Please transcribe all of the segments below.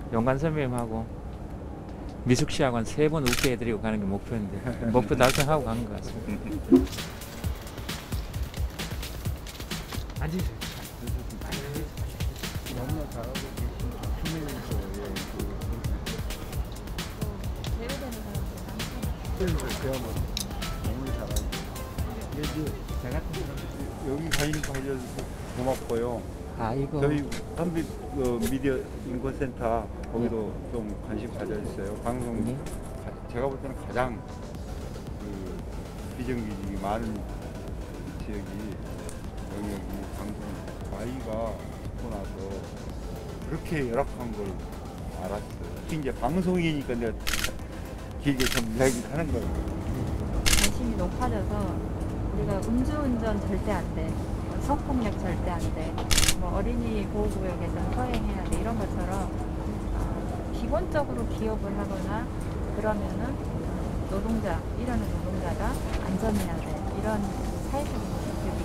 용관 선배님하고 미숙 씨하고 한 3번 웃게 해드리고 가는 게 목표인데 목표 달성하고 간 것 같습니다. 앉으세요. 너무나 잘하고 계신 팀에서의 제외되는 사람들 배워서 너무 잘하고 이제 저 같은 사람 여기 가니까 알려줘서 고맙고요. 아이고 저희 한빛 미디어 인권센터 거기도 좀 관심 가져주세요. 방송 네. 제가 볼 때는 가장 그 비정규직이 많은 지역이 여기 방송 아이가 듣고 나서 그렇게 열악한 걸 알았어요. 특히 이제 방송이니까 내가 길게 좀 이야기를 하는 거예요. 관심이 높아져서 우리가 음주운전 절대 안 돼, 성폭력 절대 안 돼, 뭐 어린이 보호구역에서는 서행해야 돼 이런 것처럼 기본적으로 기업을 하거나 그러면은 노동자, 일하는 노동자가 안전해야 돼 이런 사회적인 모습들이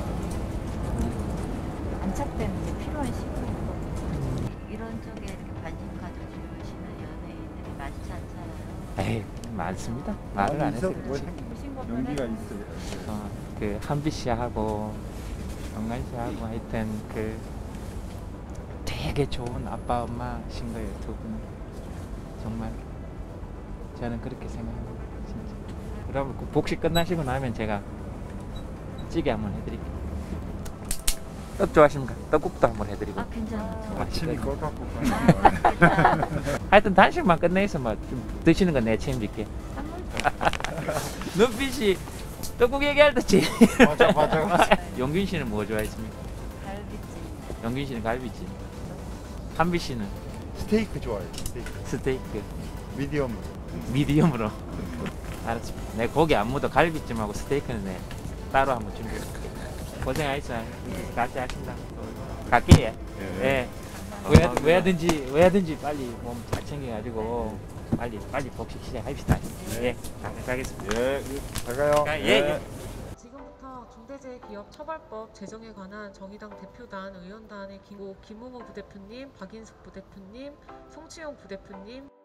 안착되는 게 필요한 시기예요. 이런 쪽에 이렇게 관심 가져주시는 연예인들이 많지 않잖아요. 에이 많습니다. 말을 안 했어요. 뭐 보신 것만 용기가 해도 있어요. 그 한빛 씨하고 영관 씨하고 하여튼 그 되게 좋은 아빠 엄마신 거예요. 두 분 정말 저는 그렇게 생각합니다. 진짜. 그럼 그 복식 끝나시고 나면 제가 찌개 한번 해드릴게요. 떡 좋아하십니까? 떡국도 한번 해드리고. 아, 괜찮아. 아침이 꼴깍꼴 거리는 거예요. 하여튼 단식만 끝내서 뭐 좀 드시는 건 내가 책임질게. 눈빛이 떡국 얘기할 때 제일 맞아. 용균 씨는 뭐 좋아했습니까? 갈비찜. 용균 씨는 갈비찜, 한빛 씨는 스테이크 좋아해요. 스테이크. 스테이크 미디엄. 미디움으로. 알았습니다. 내 고기 안 묻어 갈비찜하고 스테이크는 내 따로 한번 준비해. 고생하셨어요. 같이 하신다. 갈게요. 예. 왜든지 빨리 몸 잘 챙겨가지고 빨리 복식 시작합시다. 예. 가겠습니다. 예, 잘 가요. 예. 지금부터 중대재해기업처벌법 제정에 관한 정의당 대표단 의원단의 김웅호 부대표님, 박인숙 부대표님, 송치용 부대표님,